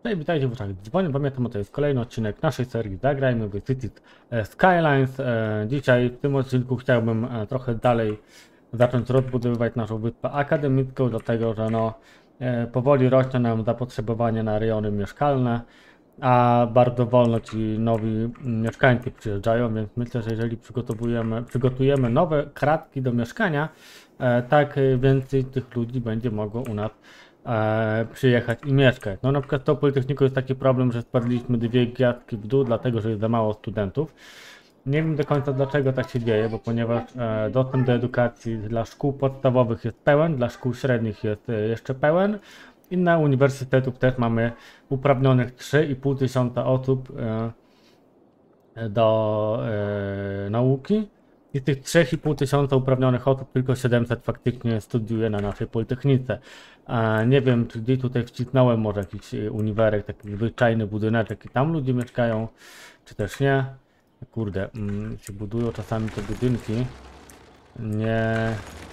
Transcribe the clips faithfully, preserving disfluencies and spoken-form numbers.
Cześć, witajcie w oczach dzwonię, pamiętam, to jest kolejny odcinek naszej serii Zagrajmy w Cities Skylines. Dzisiaj w tym odcinku chciałbym trochę dalej zacząć rozbudowywać naszą wyspę akademicką, dlatego że no powoli rośnie nam zapotrzebowanie na rejony mieszkalne, a bardzo wolno ci nowi mieszkańcy przyjeżdżają, więc myślę, że jeżeli przygotowujemy, przygotujemy nowe kratki do mieszkania, tak więcej tych ludzi będzie mogło u nas E, przyjechać i mieszkać. No na przykład z tą Politechniką jest taki problem, że spadliśmy dwie gwiazdki w dół, dlatego że jest za mało studentów. Nie wiem do końca dlaczego tak się dzieje, bo ponieważ e, dostęp do edukacji dla szkół podstawowych jest pełen, dla szkół średnich jest e, jeszcze pełen i na uniwersytetów też mamy uprawnionych trzy i pół tysiąca osób e, do e, nauki. I z tych trzy i pół tysiąca uprawnionych osób tylko siedemset faktycznie studiuje na naszej Politechnice. A nie wiem, czy gdzieś tutaj wcisnąłem może jakiś uniwerek, taki zwyczajny budyneczek i tam ludzie mieszkają, czy też nie. Kurde, mm, się budują czasami te budynki nie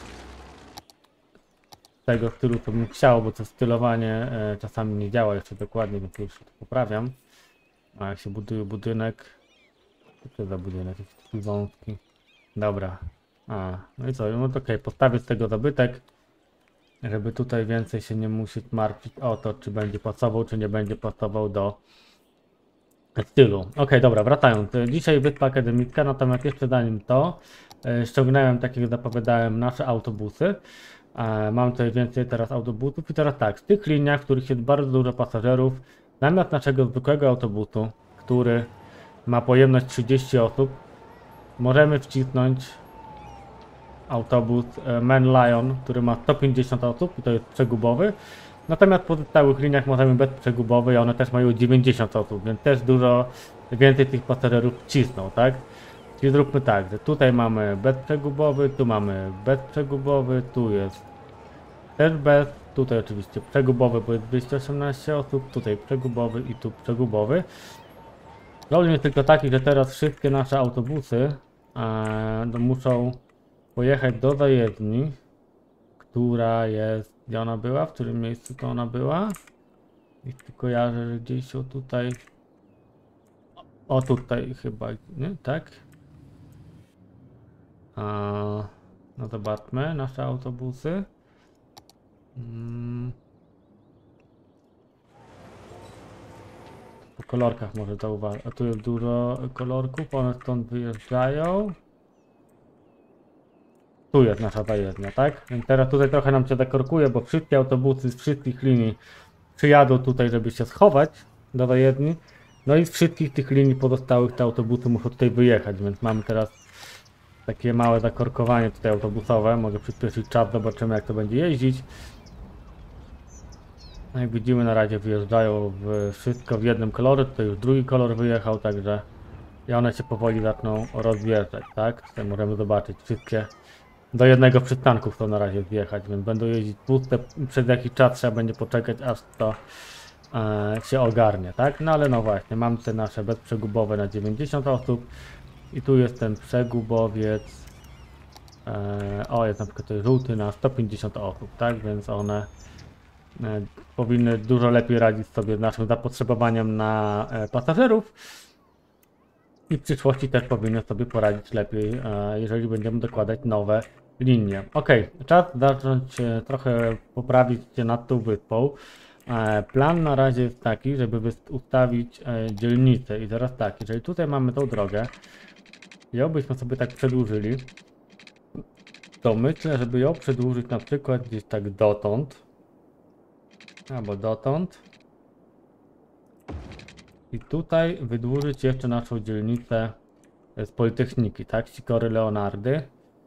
tego stylu, co bym chciał, bo to stylowanie e, czasami nie działa jeszcze dokładnie, więc już to poprawiam. A jak się buduje budynek, co to za budynek, jest taki wąski. Dobra, a, no i co, no to okej, postawię z tego zabytek, żeby tutaj więcej się nie musieć martwić o to, czy będzie pasował, czy nie będzie pasował do stylu. Okej, dobra, wracając, dzisiaj wyspa akademicka, natomiast jeszcze zanim to, e, ściągnąłem, tak jak zapowiadałem, nasze autobusy. E, mam tutaj więcej teraz autobusów i teraz tak, z tych liniach, w których jest bardzo dużo pasażerów, zamiast naszego zwykłego autobusu, który ma pojemność trzydzieści osób, możemy wcisnąć autobus Man Lion, który ma sto pięćdziesiąt osób i to jest przegubowy. Natomiast w pozostałych liniach możemy bezprzegubowy i one też mają dziewięćdziesiąt osób, więc też dużo więcej tych pasażerów wcisną, tak? Czyli zróbmy tak, że tutaj mamy bezprzegubowy, tu mamy bezprzegubowy, tu jest też bez, tutaj oczywiście przegubowy, bo jest dwieście osiemnaście osób, tutaj przegubowy i tu przegubowy. Problem jest tylko taki, że teraz wszystkie nasze autobusy e, no, muszą pojechać do zajezdni, która jest, gdzie ona była, w którym miejscu to ona była. I kojarzę, że gdzieś o tutaj, o tutaj chyba, nie? Tak? A, no zobaczmy nasze autobusy. Hmm. Po kolorkach może zauważyć. A tu jest dużo kolorków, one stąd wyjeżdżają. Tu jest nasza zajezdnia, tak? Więc teraz tutaj trochę nam się zakorkuje, bo wszystkie autobusy z wszystkich linii przyjadą tutaj, żeby się schować do zajezdni. No i z wszystkich tych linii pozostałych te autobusy muszą tutaj wyjechać, więc mamy teraz takie małe zakorkowanie tutaj autobusowe. Mogę przyspieszyć czas, zobaczymy jak to będzie jeździć. Jak widzimy, na razie wyjeżdżają w wszystko w jednym kolorze, tutaj już drugi kolor wyjechał, także i one się powoli zaczną rozjeżdżać, tak? Tutaj możemy zobaczyć, wszystkie do jednego przystanku chcą na razie zjechać, więc będą jeździć puste, przez jakiś czas trzeba będzie poczekać, aż to e, się ogarnie, tak? No ale no właśnie, mam te nasze bezprzegubowe na dziewięćdziesiąt osób i tu jest ten przegubowiec, e, o jest na przykład ten żółty na sto pięćdziesiąt osób, tak? Więc one e, powinny dużo lepiej radzić sobie z naszym zapotrzebowaniem na e, pasażerów. I w przyszłości też powinny sobie poradzić lepiej, jeżeli będziemy dokładać nowe linie. Ok, czas zacząć trochę poprawić się nad tą wyspą. Plan na razie jest taki, żeby ustawić dzielnicę. I teraz tak, jeżeli tutaj mamy tą drogę, ją byśmy sobie tak przedłużyli, to myślę, żeby ją przedłużyć na przykład gdzieś tak dotąd, albo dotąd. I tutaj wydłużyć jeszcze naszą dzielnicę z Politechniki, tak? Sikory Leonardy.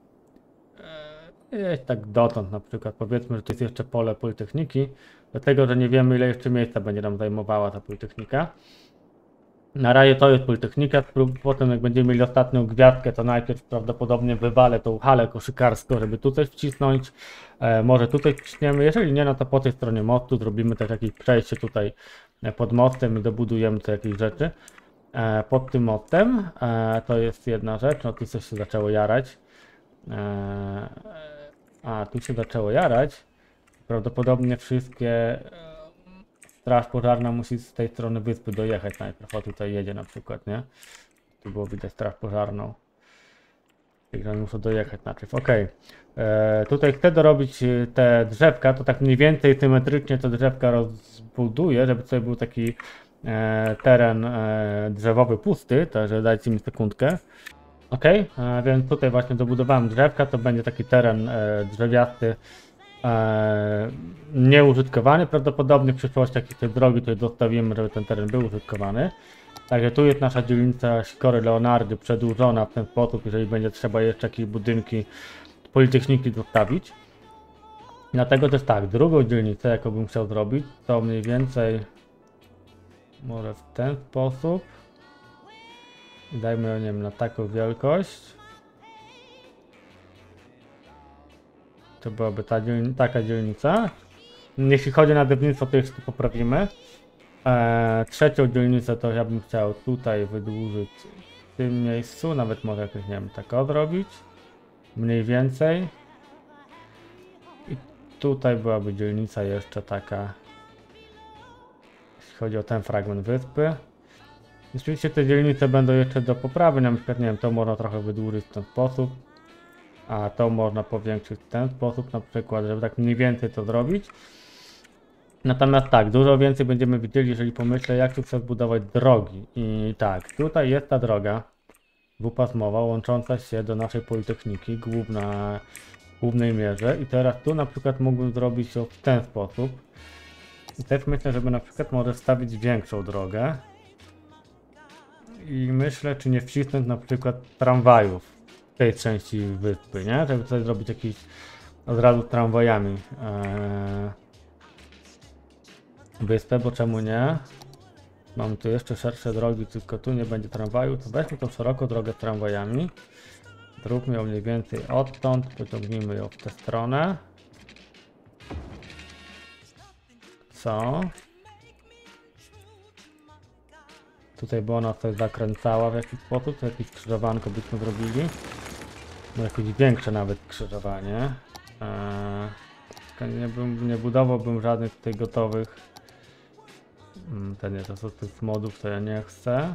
Jest tak dotąd na przykład, powiedzmy, że to jest jeszcze pole Politechniki, dlatego, że nie wiemy ile jeszcze miejsca będzie nam zajmowała ta Politechnika. Na razie to jest Politechnika, potem jak będziemy mieli ostatnią gwiazdkę, to najpierw prawdopodobnie wywalę tą halę koszykarską, żeby tutaj wcisnąć. E, może tutaj wciśniemy, jeżeli nie, no to po tej stronie mostu zrobimy też jakieś przejście tutaj pod mostem i dobudujemy tu jakieś rzeczy. E, pod tym mostem, e, to jest jedna rzecz, no tu coś się zaczęło jarać. E, a, tu się zaczęło jarać. Prawdopodobnie wszystkie straż pożarna musi z tej strony wyspy dojechać najpierw, o tutaj jedzie na przykład, nie? Tu było widać straż pożarną. Także muszę dojechać najpierw, okej. Okay. Tutaj chcę dorobić te drzewka, to tak mniej więcej symetrycznie te drzewka rozbuduję, żeby tutaj był taki e, teren e, drzewowy pusty, także dajcie mi sekundkę. Ok, e, więc tutaj właśnie dobudowałem drzewka, to będzie taki teren e, drzewiasty, e, nieużytkowany, prawdopodobnie w przyszłości jakieś te drogi tutaj dostawimy, żeby ten teren był użytkowany. Także tu jest nasza dzielnica Sikory Leonardy przedłużona w ten sposób, jeżeli będzie trzeba jeszcze jakieś budynki Politechniki zostawić. Dlatego też tak, drugą dzielnicę, jaką bym chciał zrobić, to mniej więcej może w ten sposób. I dajmy ją, nie wiem, na taką wielkość. To byłaby ta dzielni taka dzielnica. Jeśli chodzi o nadewnictwo, to jeszcze poprawimy. Eee, trzecią dzielnicę to ja bym chciał tutaj wydłużyć w tym miejscu, nawet może jakoś, nie wiem, tak odrobić. Mniej więcej. I tutaj byłaby dzielnica jeszcze taka, jeśli chodzi o ten fragment wyspy. Oczywiście te dzielnice będą jeszcze do poprawy, na przykład, nie wiem, to można trochę wydłużyć w ten sposób, a to można powiększyć w ten sposób na przykład, żeby tak mniej więcej to zrobić. Natomiast tak, dużo więcej będziemy widzieli, jeżeli pomyślę, jak tu chcę zbudować drogi. I tak, tutaj jest ta droga dwupasmowa, łącząca się do naszej Politechniki, główna, w głównej mierze. I teraz tu na przykład mógłbym zrobić ją w ten sposób. I też myślę, żeby na przykład może wstawić większą drogę. I myślę, czy nie wcisnąć na przykład tramwajów w tej części wyspy, nie? Żeby tutaj zrobić jakiś od razu z tramwajami eee, wyspę, bo czemu nie? Mam tu jeszcze szersze drogi, tylko tu nie będzie tramwaju, to weźmy tą szeroką drogę z tramwajami. Zróbmy ją mniej więcej odtąd, pociągnijmy ją w tę stronę. Co? Tutaj by ona coś zakręcała w jakiś sposób, to jakieś skrzyżowanko byśmy zrobili. No jakieś większe nawet skrzyżowanie. Eee, nie, bym, nie budowałbym żadnych z tych gotowych. Te nie, to są tych modów, to ja nie chcę.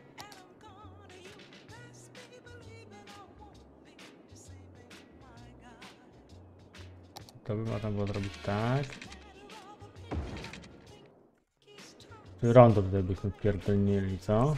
To by można było zrobić tak. Rondo tutaj byśmy pierdolnili, co?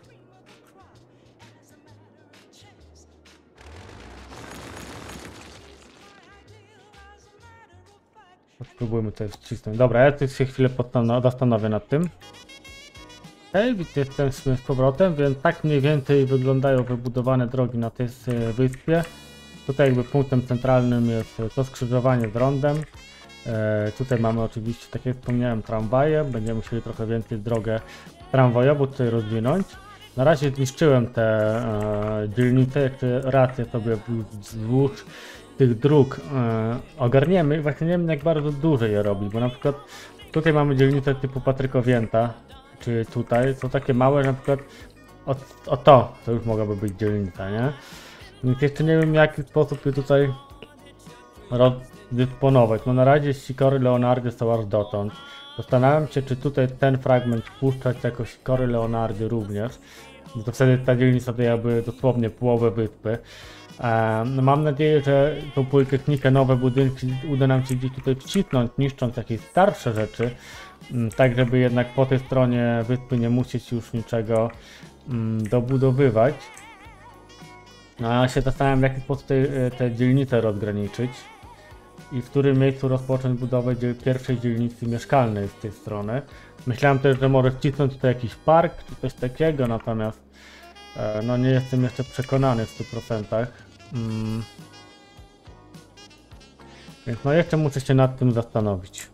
Spróbujmy tutaj wcisnąć. Dobra, ja tu się chwilę zastanowię nad tym. Okej, okay, jestem z powrotem, więc tak mniej więcej wyglądają wybudowane drogi na tej wyspie. Tutaj jakby punktem centralnym jest to skrzyżowanie z rondem. E, tutaj mamy oczywiście, tak jak wspomniałem, tramwaje. Będziemy musieli trochę więcej drogę tramwajową tutaj rozwinąć. Na razie zniszczyłem te e, dzielnice, jeszcze raz je sobie wzdłuż tych dróg e, ogarniemy i właśnie nie wiem, jak bardzo duże je robić, bo na przykład tutaj mamy dzielnicę typu Patrykowięta, czy tutaj są takie małe, że na przykład o, o to, to już mogłaby być dzielnica, nie? Więc jeszcze nie wiem, w jaki sposób je tutaj rozdysponować. No na razie Sikory Leonardy są aż dotąd. Zastanawiam się, czy tutaj ten fragment wpuszczać jako Sikory Leonardy również, bo to wtedy ta dzielnica to jakby dosłownie połowę wyspy. No mam nadzieję, że tą Politechnikę, nowe budynki uda nam się gdzieś tutaj wcisnąć, niszcząc jakieś starsze rzeczy, tak żeby jednak po tej stronie wyspy nie musieć już niczego dobudowywać. No ja się zastanawiam, w jaki sposób te, te dzielnice rozgraniczyć i w którym miejscu rozpocząć budowę dziel pierwszej dzielnicy mieszkalnej z tej strony. Myślałem też, że może wcisnąć tutaj jakiś park czy coś takiego, natomiast no nie jestem jeszcze przekonany w stu procentach. Mm. Więc no jeszcze muszę się nad tym zastanowić.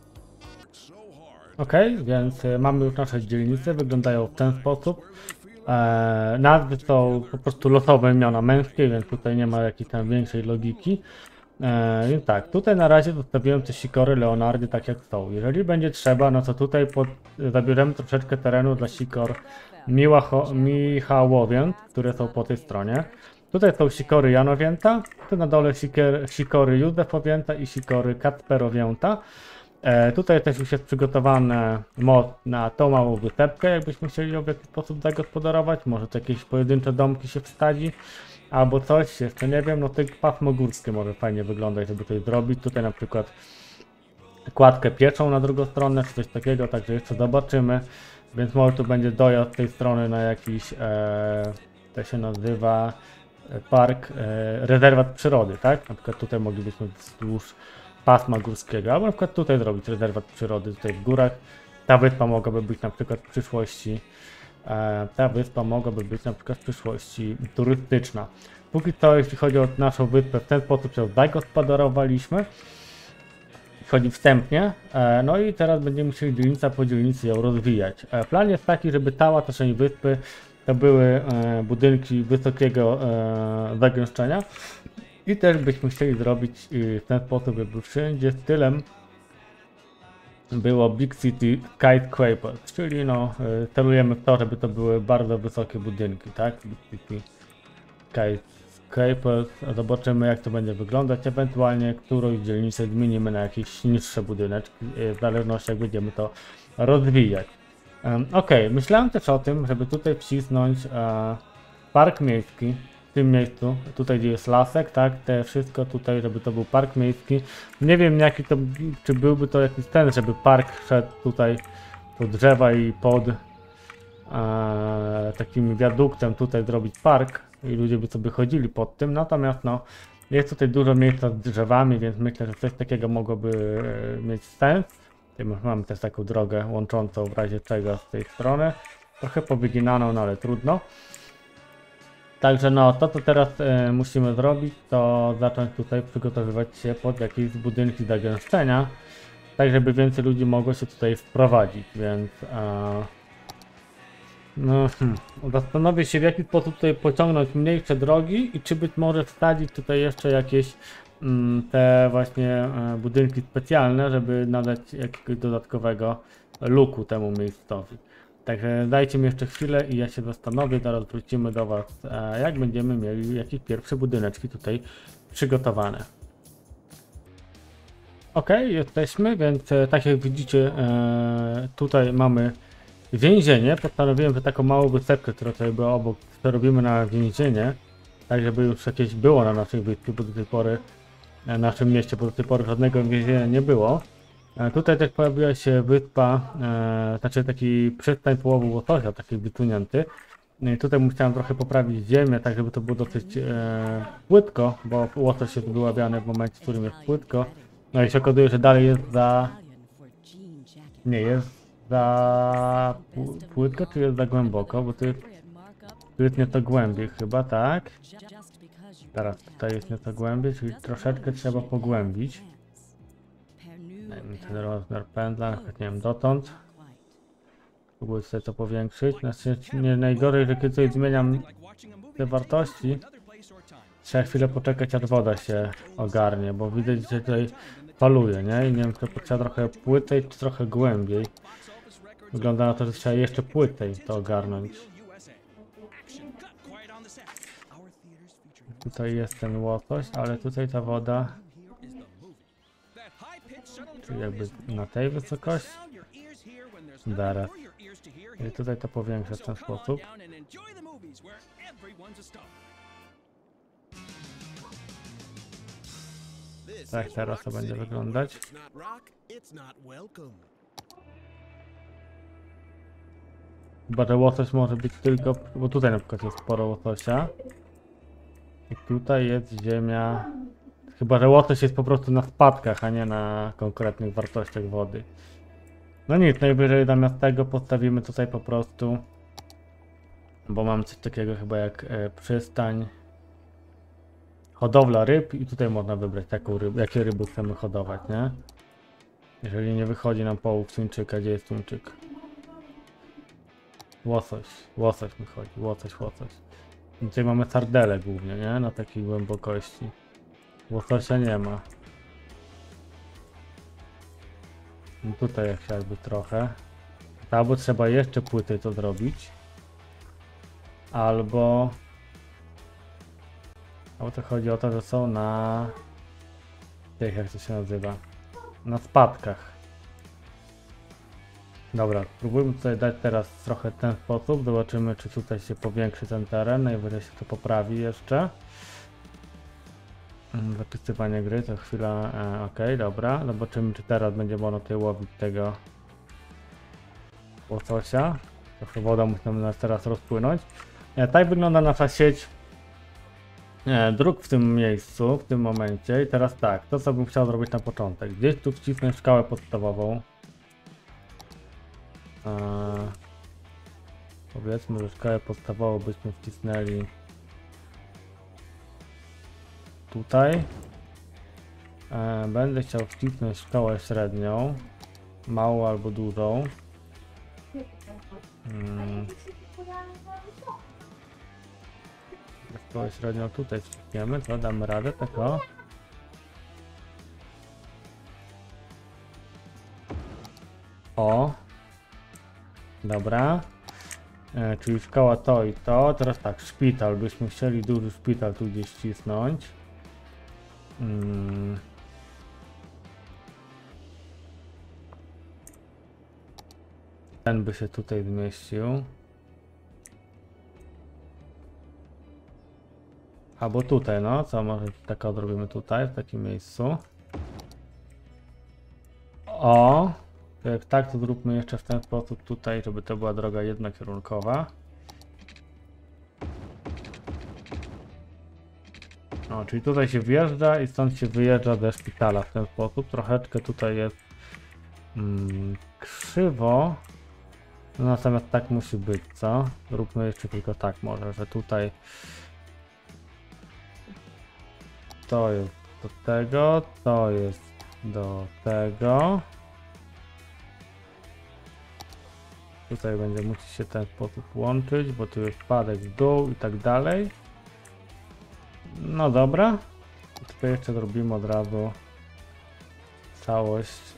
Ok, więc mamy już nasze dzielnice, wyglądają w ten sposób. E, nazwy są po prostu losowe imiona męskie, więc tutaj nie ma jakiejś tam większej logiki. E, więc tak, tutaj na razie zostawiłem te Sikory Leonardy tak jak są. Jeżeli będzie trzeba, no to tutaj pod, zabierzemy troszeczkę terenu dla Sikor Michałowięt, które są po tej stronie. Tutaj są Sikory Janowięta, tu na dole Siker, Sikory Józefowięta i Sikory Kacperowięta. E, tutaj też już jest przygotowany most na tą małą wysepkę, jakbyśmy chcieli ją w jakiś sposób zagospodarować. Może to jakieś pojedyncze domki się wsadzi, albo coś, jeszcze nie wiem. No to pasmo górskie może fajnie wyglądać, żeby coś zrobić. Tutaj na przykład kładkę pieczą na drugą stronę, czy coś takiego, także jeszcze zobaczymy. Więc może tu będzie dojazd z tej strony na jakiś, e, to się nazywa park, e, rezerwat przyrody, tak? Na przykład tutaj moglibyśmy wzdłuż pasma górskiego, albo na przykład tutaj zrobić rezerwat przyrody, tutaj w górach. Ta wyspa mogłaby być na przykład w przyszłości, e, ta wyspa mogłaby być na przykład w przyszłości turystyczna. Póki co, jeśli chodzi o naszą wyspę, w ten sposób ją zagospodarowaliśmy. Chodzi wstępnie, e, no i teraz będziemy musieli dzielnica po dzielnicy ją rozwijać. E, plan jest taki, żeby cała ta część wyspy to były e, budynki wysokiego e, zagęszczenia i też byśmy chcieli zrobić e, w ten sposób, żeby wszędzie stylem było Big City Skyscrapers, czyli no e, celujemy w to, żeby to były bardzo wysokie budynki, tak? Big City Skyscrapers. Zobaczymy, jak to będzie wyglądać, ewentualnie którąś dzielnicę zmienimy na jakieś niższe budyneczki, e, w zależności jak będziemy to rozwijać. Um, ok, myślałem też o tym, żeby tutaj wcisnąć e, park miejski w tym miejscu, tutaj gdzie jest lasek, tak, te wszystko tutaj, żeby to był park miejski. Nie wiem jaki to, czy byłby to jakiś ten, żeby park szedł tutaj po drzewa i pod e, takim wiaduktem tutaj zrobić park i ludzie by sobie chodzili pod tym, natomiast no jest tutaj dużo miejsca z drzewami, więc myślę, że coś takiego mogłoby e, mieć sens. Mamy też taką drogę łączącą w razie czego z tej strony. Trochę powyginaną, no ale trudno. Także no, to co teraz e, musimy zrobić, to zacząć tutaj przygotowywać się pod jakieś budynki zagęszczenia, tak żeby więcej ludzi mogło się tutaj wprowadzić, więc e, no, hmm, zastanowię się w jaki sposób tutaj pociągnąć mniejsze drogi i czy być może wsadzić tutaj jeszcze jakieś te właśnie e, budynki specjalne, żeby nadać jakiegoś dodatkowego looku temu miejscowi. Także dajcie mi jeszcze chwilę i ja się zastanowię, zaraz wrócimy do Was, e, jak będziemy mieli jakieś pierwsze budyneczki tutaj przygotowane. Ok, jesteśmy, więc e, tak jak widzicie, e, tutaj mamy więzienie. Postanowiłem, że taką małą wysepkę, która tutaj była obok, przerobimy na więzienie, tak żeby już jakieś było na naszej wyspie, bo do tej pory w naszym mieście, bo do tej pory żadnego więzienia nie było. E, tutaj też pojawiła się wyspa, e, znaczy taki przystań połowu łososia, taki wytunięty. I tutaj musiałem trochę poprawić ziemię, tak żeby to było dosyć e, płytko, bo łosoś jest wyławiany w momencie, w którym jest płytko. No i się okazuje, że dalej jest za... nie jest za płytko, czy jest za głęboko, bo tu jest, tu jest nieco głębiej chyba, tak? Teraz tutaj jest nieco głębiej, czyli troszeczkę trzeba pogłębić. Dajmy ten rozmiar pędzla, na przykład, nie wiem, dotąd. Spróbuję sobie to powiększyć. Znaczy, nie najgorzej, że kiedy coś zmieniam te wartości, trzeba chwilę poczekać, aż woda się ogarnie, bo widać, że tutaj faluje, nie? I nie wiem, czy to trzeba trochę płycej, czy trochę głębiej. Wygląda na to, że trzeba jeszcze płycej to ogarnąć. Tutaj jest ten łosoś, ale tutaj ta woda, czyli jakby na tej wysokości. Zaraz. I tutaj to powiększę w ten sposób. Tak teraz to będzie wyglądać. Chyba, że łosoś może być tylko, bo tutaj na przykład jest sporo łososia. I tutaj jest ziemia. Chyba, że łosoś jest po prostu na spadkach, a nie na konkretnych wartościach wody. No nic, najwyżej zamiast tego postawimy tutaj po prostu, bo mam coś takiego chyba jak e, przystań, hodowla ryb i tutaj można wybrać taką rybę, jakie ryby chcemy hodować, nie? Jeżeli nie wychodzi nam połów tuńczyka, gdzie jest tuńczyk? Łosoś, łosoś mi chodzi, łosoś, łosoś. Tutaj mamy sardele głównie, nie? Na takiej głębokości. Łososia nie ma. No tutaj jak jakby trochę. Albo trzeba jeszcze płyty to zrobić. Albo... Albo to chodzi o to, że są na... tych, jak to się nazywa? Na spadkach. Dobra, spróbujmy tutaj dać teraz trochę ten sposób. Zobaczymy, czy tutaj się powiększy ten teren. Najwyżej się to poprawi jeszcze. Mm, Zapisywanie gry to chwila. E, ok, dobra. Zobaczymy, czy teraz będzie można tutaj łowić tego łososia. Trochę woda musi nam teraz rozpłynąć. E, tak wygląda nasza sieć e, dróg w tym miejscu, w tym momencie. I teraz tak, to co bym chciał zrobić na początek. Gdzieś tu wcisnąć szkołę podstawową. E, powiedzmy, że szkołę podstawową byśmy wcisnęli tutaj. E, będę chciał wcisnąć szkołę średnią, małą albo dużą. Hmm. Szkołę średnią tutaj wciśniemy, to damy radę, tak o. O. Dobra. E, czyli szkoła to i to. Teraz tak, szpital. Byśmy chcieli duży szpital tu gdzieś wcisnąć. Hmm. Ten by się tutaj zmieścił. Albo tutaj, no, co może tak odrobimy tutaj, w takim miejscu. O! To jak tak, to zróbmy jeszcze w ten sposób tutaj, żeby to była droga jednokierunkowa. O, czyli tutaj się wjeżdża i stąd się wyjeżdża ze szpitala w ten sposób. Troszeczkę tutaj jest mm, krzywo. No, natomiast tak musi być, co? Zróbmy jeszcze tylko tak może, że tutaj to jest do tego, to jest do tego. Tutaj będzie musieć się w ten sposób łączyć, bo tu jest spadek w dół i tak dalej. No dobra. I tutaj jeszcze zrobimy od razu całość.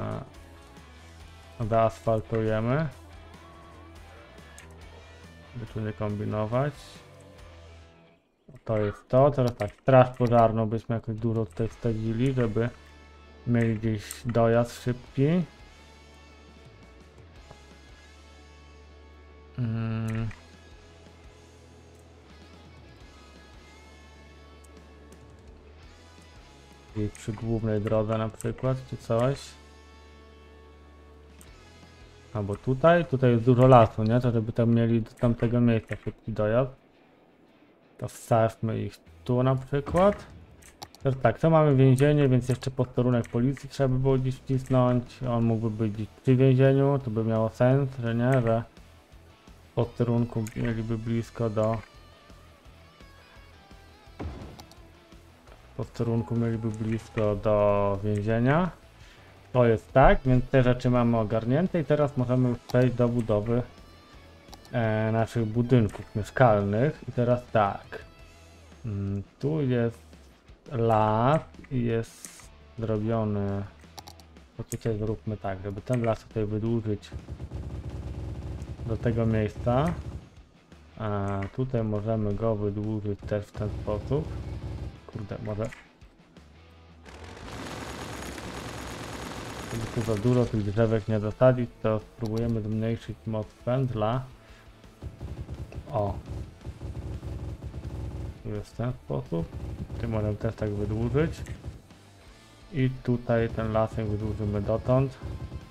Yy, zaasfaltujemy. By tu nie kombinować. To jest to. Teraz tak, straż pożarną byśmy jakoś dużo tutaj wstawili, żeby mieli gdzieś dojazd szybki. Hmm. I przy głównej drodze na przykład, czy coś. Albo tutaj, tutaj jest dużo lasu, nie? To żeby tam mieli do tamtego miejsca szybki dojazd. To wstawmy ich tu na przykład. Teraz tak, to mamy więzienie, więc jeszcze posterunek policji trzeba by było gdzieś wcisnąć. On mógłby być gdzieś przy więzieniu, to by miało sens, że nie, że posterunku mieliby blisko do posterunku mieliby blisko do więzienia. To jest tak, więc te rzeczy mamy ogarnięte i teraz możemy już przejść do budowy e, naszych budynków mieszkalnych. I teraz tak, mm, tu jest las i jest zrobiony, to tutaj zróbmy tak, żeby ten las tutaj wydłużyć do tego miejsca. A tutaj możemy go wydłużyć też w ten sposób. Kurde, może żeby tu za dużo tych drzewek nie zasadzić, to spróbujemy zmniejszyć moc pędzla. O! Tu jest w ten sposób. Tu możemy też tak wydłużyć. I tutaj ten lasek wydłużymy dotąd.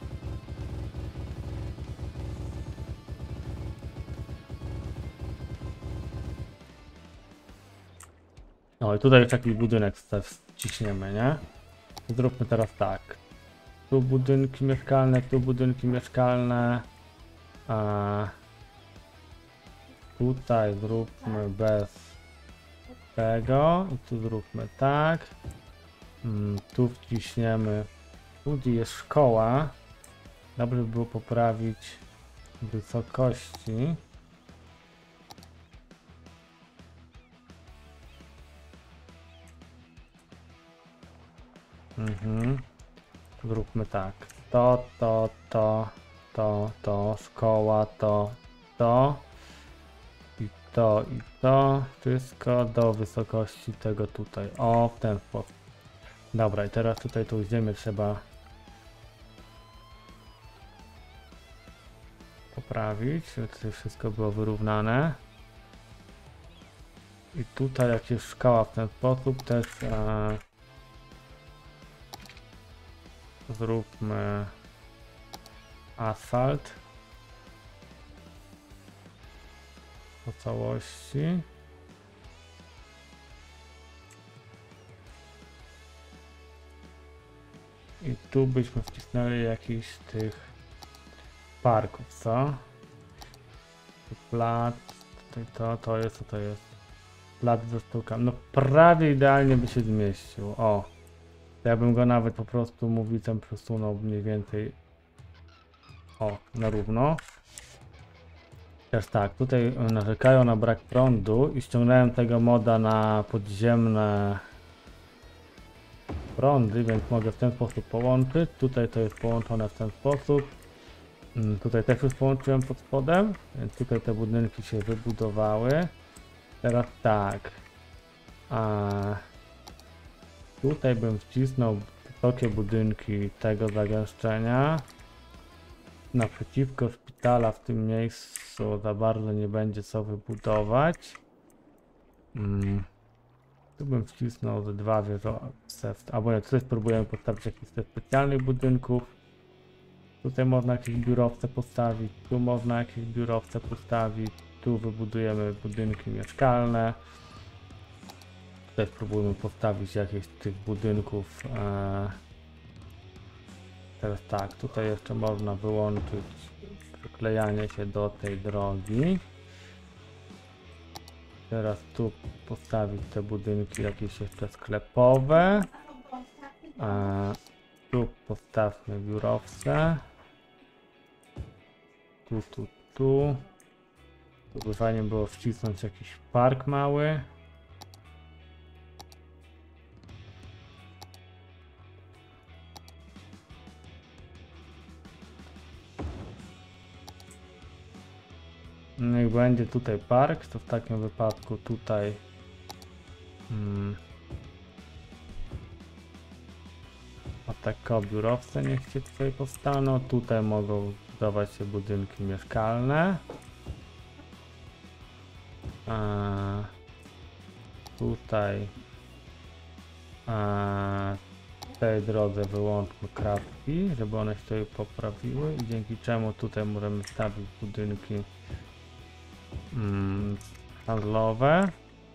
No i tutaj taki budynek wciśniemy, nie? Zróbmy teraz tak. Tu budynki mieszkalne, tu budynki mieszkalne. A tutaj zróbmy bez tego. I tu zróbmy tak. Hmm, tu wciśniemy. Tu gdzie jest szkoła. Dobrze by było poprawić wysokości. Mhm. Zróbmy tak. To, to, to, to, to, szkoła, to, to. I to, i to. Wszystko do wysokości tego tutaj. O, w ten sposób. Dobra, i teraz tutaj tą ziemię trzeba poprawić, żeby tutaj wszystko było wyrównane. I tutaj jak jest szkała w ten sposób też e, zróbmy asfalt po całości. I tu byśmy wcisnęli jakiś tych parków, co? Tu plac, tutaj to, to jest, co to jest? Plac ze sztukami. No prawie idealnie by się zmieścił. O! To ja bym go nawet po prostu mówicem przesunął mniej więcej. O, na równo. Też tak, tutaj narzekają na brak prądu i ściągnąłem tego moda na podziemne prądy, więc mogę w ten sposób połączyć. Tutaj to jest połączone w ten sposób. Tutaj też już połączyłem pod spodem, więc tutaj te budynki się wybudowały. Teraz tak. A tutaj bym wcisnął wysokie budynki tego zagęszczenia. Naprzeciwko szpitala w tym miejscu za bardzo nie będzie co wybudować. Hmm. Tu bym wcisnął ze dwa wieżowce, albo nie, tutaj spróbujemy postawić jakiś ze specjalnych budynków. Tutaj można jakieś biurowce postawić, tu można jakieś biurowce postawić, tu wybudujemy budynki mieszkalne. Tutaj spróbujemy postawić jakieś z tych budynków. E... Teraz tak, tutaj jeszcze można wyłączyć przyklejanie się do tej drogi. Teraz tu postawić te budynki jakieś jeszcze sklepowe. E... Tu postawmy biurowce. Tu, tu, tu. Tu by fajnie było wcisnąć jakiś park mały. Niech będzie tutaj park, to w takim wypadku tutaj hmm, o tak biurowce niech się tutaj powstaną. Tutaj mogą budować się budynki mieszkalne. A tutaj a w tej drodze wyłączmy kratki, żeby one się tutaj poprawiły i dzięki czemu tutaj możemy stawić budynki mm, handlowe.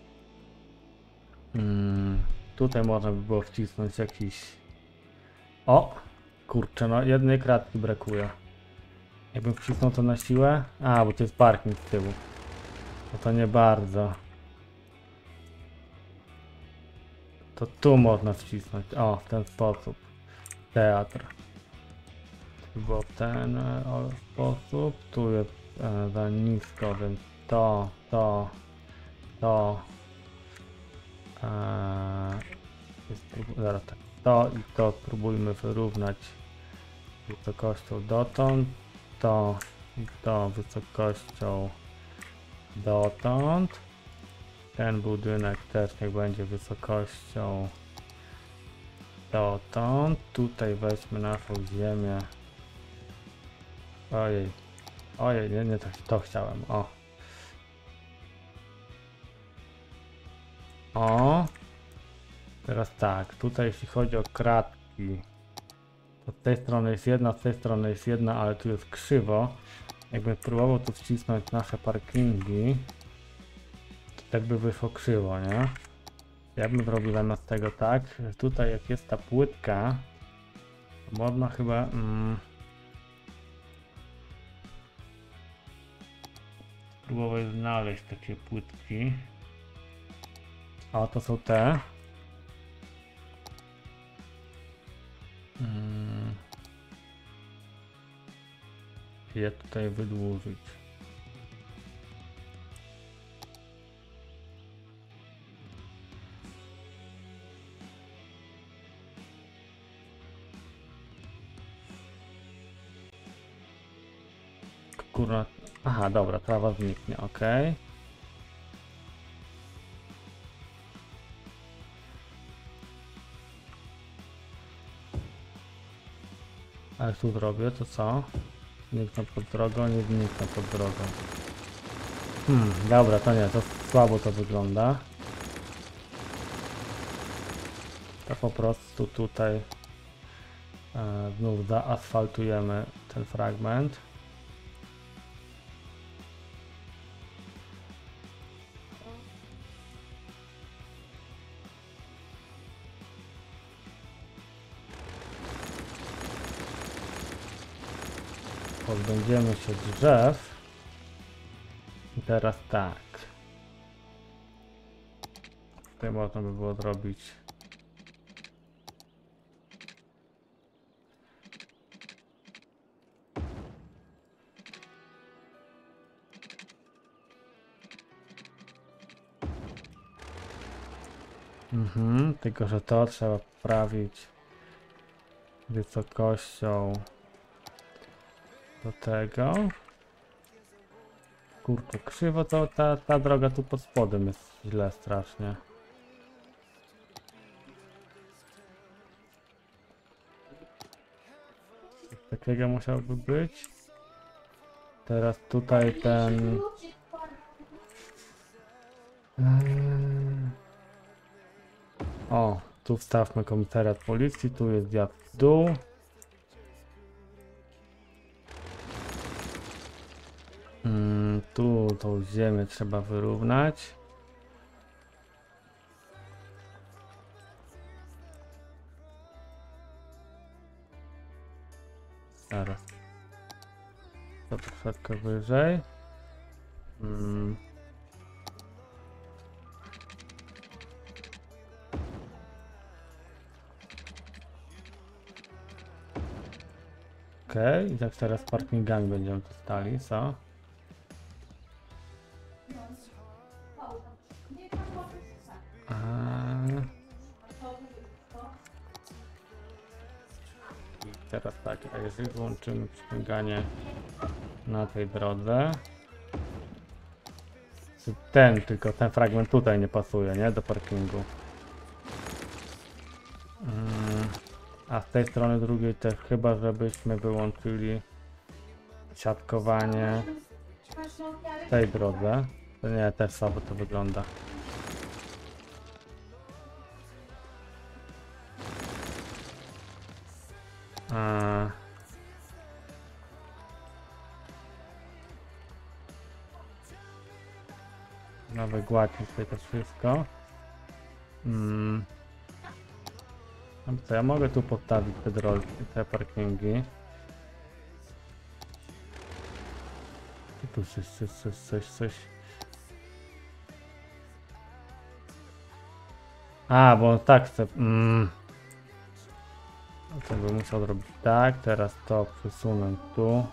Mm, tutaj można by było wcisnąć jakiś... O! Kurczę, no jednej kratki brakuje. Jakbym wcisnął to na siłę? A, bo to jest parking z tyłu. No to nie bardzo. To tu można wcisnąć. O, w ten sposób. Teatr. Bo w ten o, sposób. Tu jest e, za nisko, więc to, to, to. E, jest, zaraz tak. To i to spróbujmy wyrównać wysokością dotąd. To i to wysokością dotąd. Ten budynek też niech będzie wysokością dotąd. Tutaj weźmy naszą ziemię. Ojej. Ojej, nie, nie to, to chciałem. O. O. Teraz tak, tutaj jeśli chodzi o kratki, to z tej strony jest jedna, z tej strony jest jedna, ale tu jest krzywo. Jakbym próbował tu wcisnąć nasze parkingi, to tak by wyszło krzywo, nie? Ja bym zrobił zamiast tego tak, że tutaj jak jest ta płytka, to można chyba... Mm, spróbować znaleźć takie płytki. O, to są te. Hmm. Je tutaj wydłużyć. Kurwa. Aha, dobra, trawa zniknie, ok. A jak tu zrobię, to co? Zniknął pod drogą, nie zniknął pod drogą. Hmm, dobra, to nie, to słabo to wygląda. To po prostu tutaj e, znów zaasfaltujemy ten fragment. Pozbędziemy się drzew. I teraz tak. Tutaj można by było zrobić. Mhm, tylko że to trzeba poprawić wysokością do tego. Kurczę, krzywo to ta, ta droga tu pod spodem jest źle strasznie. Coś takiego musiałby być. Teraz tutaj ten... O, tu wstawmy komisariat policji, tu jest zjazd w dół. Mm, tu tą ziemię trzeba wyrównać. Zaraz. To troszeczkę wyżej. Mm. Okej, okay. I tak teraz parkingami będziemy tu stali, co? A... I teraz tak, a jeżeli włączymy przyciąganie na tej drodze, ten, tylko ten fragment tutaj nie pasuje, nie? Do parkingu. Hmm. A z tej strony drugiej też chyba, żebyśmy wyłączyli siatkowanie w tej drodze. To nie, też słabo to wygląda. A... No wygładźmy sobie to wszystko. Hmm. No co, ja mogę tu postawić te drogi, te parkingi. I tu coś, coś, coś, coś, coś. A, bo on tak chce. Mm. To bym musiał zrobić tak, teraz to przesunę tu.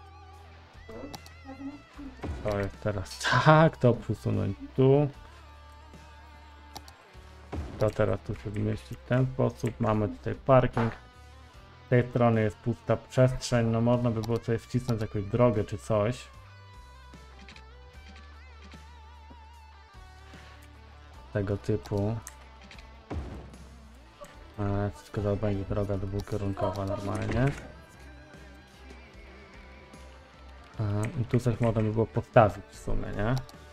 To jest teraz tak, to przesunąć tu. To teraz tu się zmieści w ten sposób. Mamy tutaj parking. Z tej strony jest pusta przestrzeń. No można by było tutaj wcisnąć jakąś drogę czy coś. Tego typu. E, tylko to będzie droga dwukierunkowa normalnie. E, I tu coś można by było postawić w sumie, nie?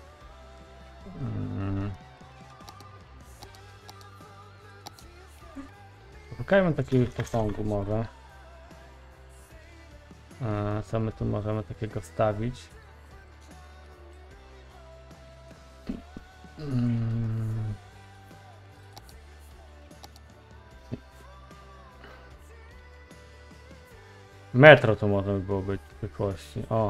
Mm. Szukajmy takiego posągu może. E, co my tu możemy takiego wstawić? Mm. Metro to może by było być w przyszłości. O.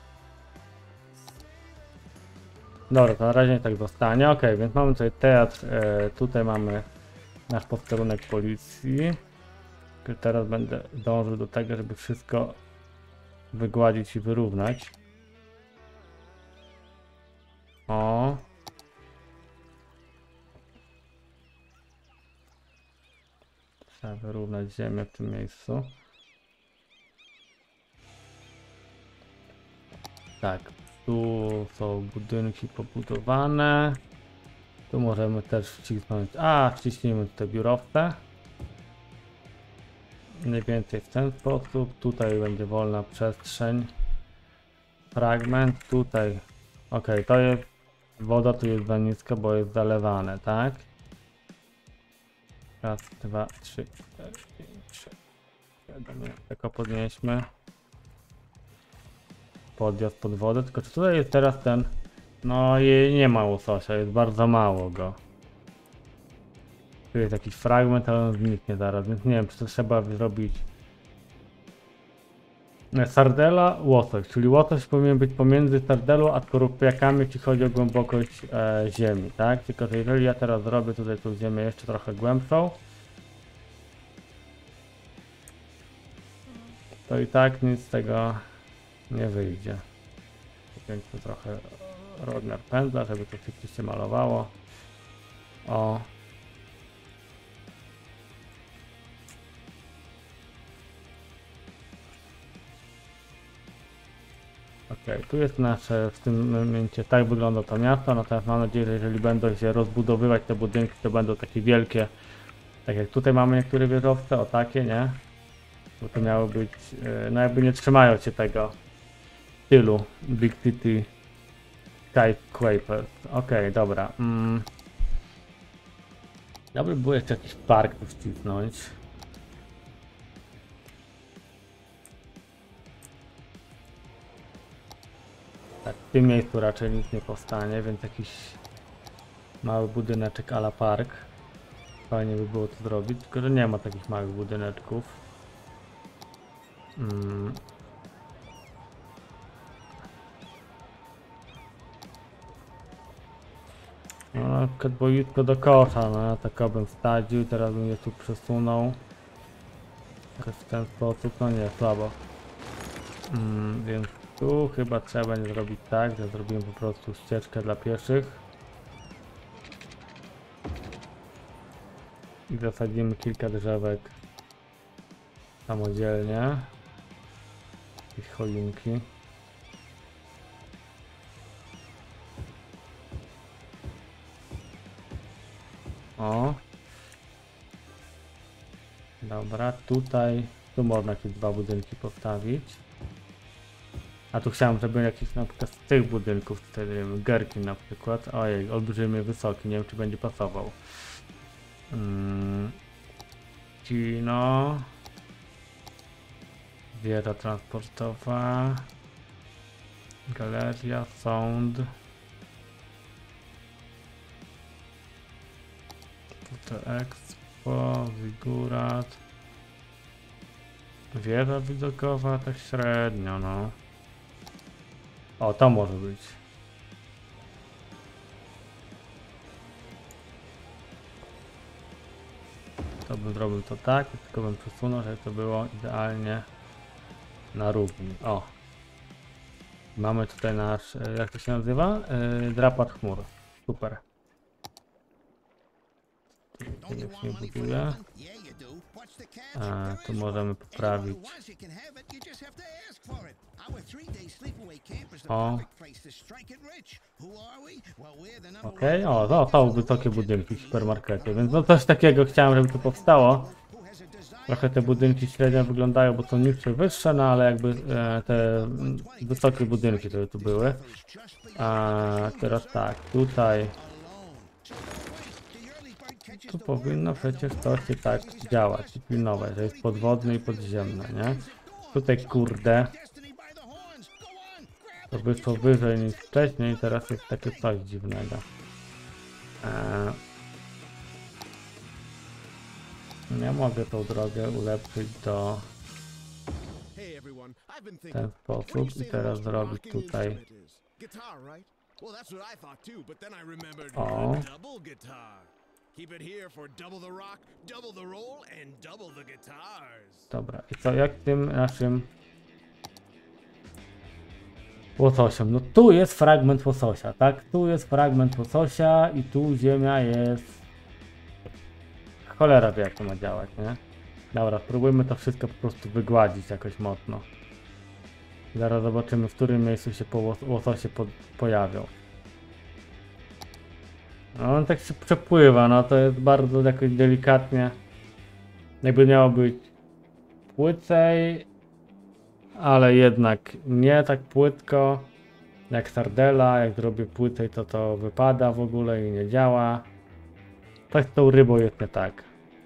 Dobra, to na razie nie tak zostanie. Ok, więc mamy tutaj teatr. E, tutaj mamy nasz posterunek policji. Teraz będę dążył do tego, żeby wszystko wygładzić i wyrównać. O. Trzeba wyrównać ziemię w tym miejscu. Tak, tu są budynki pobudowane. Tu możemy też wcisnąć. A, wciśnijmy te biurowce. mniej więcej w ten sposób. Tutaj będzie wolna przestrzeń. Fragment tutaj. Ok, to jest woda, tu jest za nisko, bo jest zalewane, tak? Raz, dwa, trzy, cztery, pięć, sześć, siedem. Tylko podnieśmy. Podjazd pod wodę, tylko czy tutaj jest teraz ten... No i nie ma łososia, jest bardzo mało go. Tu jest jakiś fragment, ale on zniknie zaraz, więc nie wiem, czy to trzeba zrobić. Sardela, łosoś, czyli łosoś powinien być pomiędzy sardelą a skorupiakami, jeśli chodzi o głębokość e, ziemi, tak? Tylko że jeżeli ja teraz zrobię tutaj tą ziemię jeszcze trochę głębszą, to i tak nic z tego nie wyjdzie. Więc tu trochę rozmiar pędzla, żeby to szybciej się malowało. O. Ok, tu jest nasze, w tym momencie tak wygląda to miasto, natomiast mam nadzieję, że jeżeli będą się rozbudowywać te budynki, to będą takie wielkie, tak jak tutaj mamy niektóre wieżowce, o takie, nie? Bo to miało być, no jakby nie trzymają się tego stylu Big City Skyscrapers. Ok, dobra. Mm. Dobrze by było jeszcze jakiś park tu wcisnąć. Tak, w tym miejscu raczej nic nie powstanie, więc jakiś mały budyneczek a la park. Fajnie by było to zrobić, tylko że nie ma takich małych budyneczków. Mm. No na przykład boisko do kosza, no ja tak bym wstadził, teraz bym je tu przesunął. Jakoś w ten sposób, no nie, słabo. Mm, więc tu chyba trzeba będzie zrobić tak, że zrobimy po prostu ścieżkę dla pieszych. I zasadzimy kilka drzewek samodzielnie. Jakieś choinki. O. Dobra, tutaj, tu można jakieś dwa budynki postawić. A tu chciałem, żeby jakiś na przykład z tych budynków, tutaj nie wiem, Gherkin na przykład. Ojej, olbrzymie, wysoki, nie wiem czy będzie pasował. Hmm. Kino. Wieża transportowa. Galeria, sound. Tutaj Expo, Wigurat. Wieża widokowa, tak średnio, no. O, to może być. To bym zrobił to tak, tylko bym przesunął, żeby to było idealnie na równi. O. Mamy tutaj nasz, jak to się nazywa? Yy, drapacz chmur. Super. Tu już nie buduje. A, tu możemy poprawić. O. Okej, okay. O, to są wysokie budynki w supermarkecie, więc no coś takiego chciałem, żeby tu powstało. Trochę te budynki średnio wyglądają, bo są niższe, wyższe, no ale jakby e, te wysokie budynki to tu były. A teraz tak, tutaj tu powinno przecież to się tak działać i pilnować, że jest podwodne i podziemne, nie? Tutaj kurde to wyszło wyżej niż wcześniej, teraz jest takie coś dziwnego. Eee, ja mogę tą drogę ulepszyć do ten sposób i teraz zrobić tutaj o. Dobra, i co, jak tym naszym łososiem? No tu jest fragment łososia, tak? Tu jest fragment łososia i tu ziemia jest... Cholera wie jak to ma działać, nie? Dobra, spróbujmy to wszystko po prostu wygładzić jakoś mocno. Zaraz zobaczymy, w którym miejscu się po łososie po pojawią. No on tak się przepływa, no to jest bardzo jakoś delikatnie. Jakby miało być płycej, ale jednak nie tak płytko jak sardela. Jak zrobię płycej, to to wypada w ogóle i nie działa. Tak z tą rybą jest nie tak.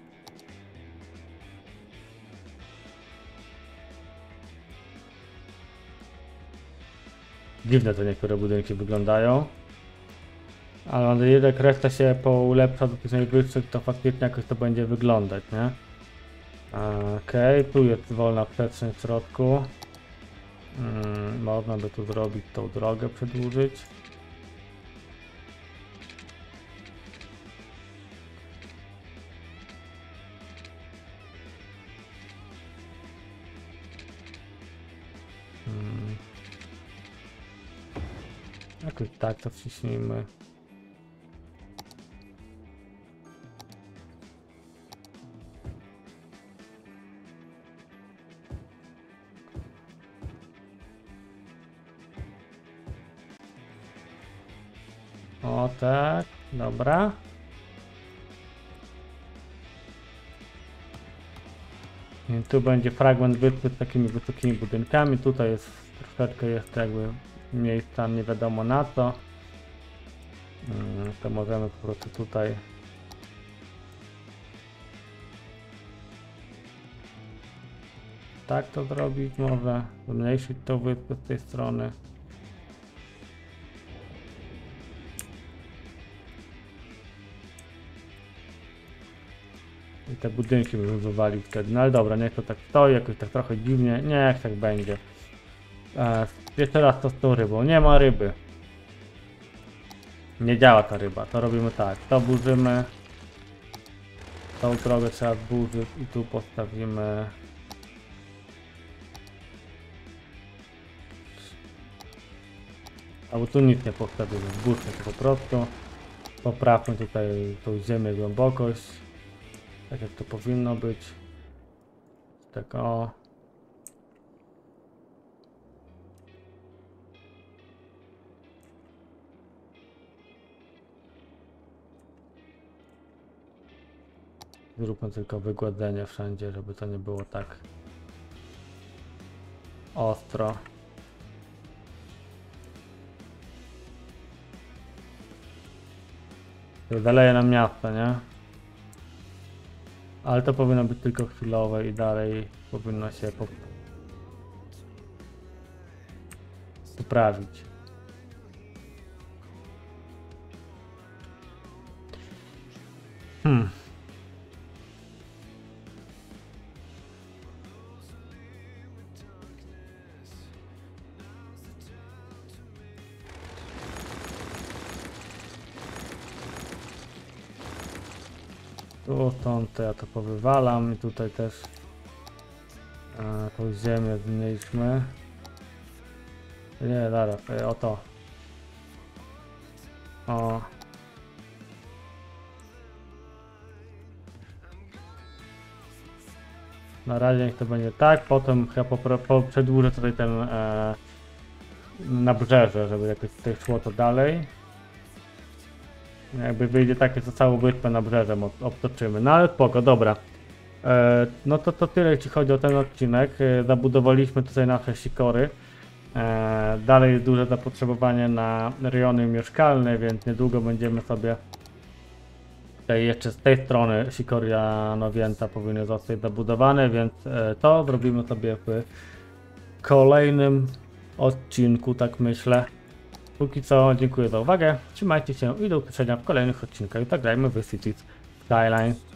Dziwne to niektóre budynki wyglądają. Ale mam nadzieję, że jak reszta się poulepsza do tych najwyższych, to faktycznie jakoś to będzie wyglądać, nie? Okej, okay, tu jest wolna przestrzeń w środku. Hmm, można by tu zrobić tą drogę, przedłużyć. Hmm. Jakoś tak to wciśnijmy. O tak, dobra. I tu będzie fragment wyspy z takimi wysokimi budynkami. Tutaj jest troszeczkę jeszcze jakby miejsca nie wiadomo na co. To możemy po prostu tutaj tak to zrobić, może zmniejszyć tą wyspę z tej strony. I te budynki bym wywalił wtedy, no ale dobra, niech to tak stoi, jakoś tak trochę dziwnie, niech tak będzie. E, jeszcze raz to z tą rybą, nie ma ryby. Nie działa ta ryba, to robimy tak, to burzymy. Tą drogę trzeba zburzyć i tu postawimy. Albo tu nic nie postawimy, zbóżmy to po prostu. Poprawmy tutaj tą ziemię, głębokość. Tak jak to powinno być. Tak o. Zróbmy tylko wygładzenie wszędzie, żeby to nie było tak ostro. Zaleje nam miasto, nie? Ale to powinno być tylko chwilowe i dalej powinno się pop poprawić. Hmm. Tu, stąd to ja to powywalam i tutaj też e, tą ziemię zmniejszmy. Nie, zaraz, e, o to. O. Na razie niech to będzie tak, potem chyba po, po, przedłużę tutaj ten e, nabrzeże, żeby jakoś tutaj szło to dalej. Jakby wyjdzie takie, co całą wyspę nabrzeżem obtoczymy. No ale spoko, dobra. E, no to to tyle, jeśli chodzi o ten odcinek. E, zabudowaliśmy tutaj nasze sikory. E, dalej jest duże zapotrzebowanie na rejony mieszkalne, więc niedługo będziemy sobie tutaj jeszcze z tej strony sikoria nowięta powinny zostać zabudowane, więc e, to zrobimy sobie w kolejnym odcinku, tak myślę. Póki co dziękuję za uwagę, trzymajcie się i do usłyszenia w kolejnych odcinkach. Zagrajmy w Cities Skylines.